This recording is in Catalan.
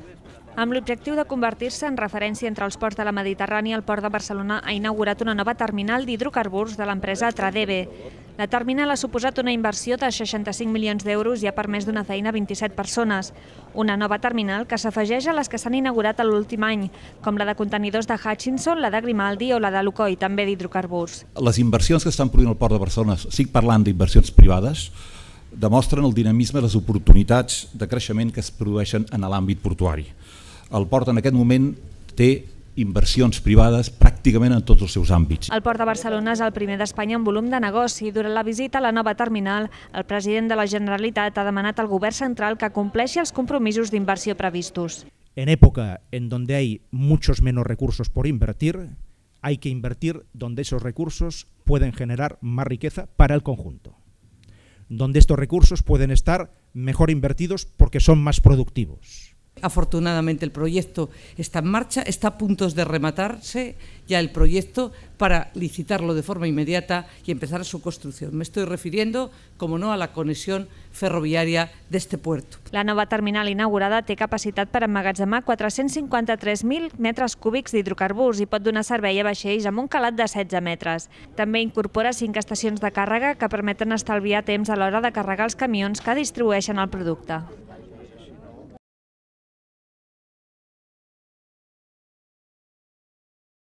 Amb l'objectiu de convertir-se en referència entre els ports de la Mediterrània, el Port de Barcelona ha inaugurat una nova terminal d'hidrocarburs de l'empresa Tradeve. La terminal ha suposat una inversió de 65 milions d'euros i ha permès donar feina a 27 persones. Una nova terminal que s'afegeix a les que s'han inaugurat l'últim any, com la de contenidors de Hutchinson, la de Grimaldi o la de Lukoil, també d'hidrocarburs. Les inversions que estan produint al Port de Barcelona, estic parlant d'inversions privades, demostren el dinamisme i les oportunitats de creixement que es produeixen en l'àmbit portuari. El port en aquest moment té inversions privades pràcticament en tots els seus àmbits. El Port de Barcelona és el primer d'Espanya en volum de negoci. Durant la visita a la nova terminal, el president de la Generalitat ha demanat al govern central que compleixi els compromisos d'inversió previstos. En época en donde hay muchos menos recursos por invertir, hay que invertir donde esos recursos pueden generar más riqueza para el conjunto. Donde estos recursos pueden estar mejor invertidos porque son más productivos. Afortunadamente el proyecto está en marcha, está a punto de rematarse ya el proyecto para licitarlo de forma inmediata y empezar su construcción. Me estoy refiriendo, como no, a la conexión ferroviaria de este puerto. La nova terminal inaugurada té capacitat per emmagatzemar 453.000 metres cúbics d'hidrocarburs i pot donar servei a vaixells amb un calat de 16 metres. També incorpora 5 estacions de càrrega que permeten estalviar temps a l'hora de carregar els camions que distribueixen el producte.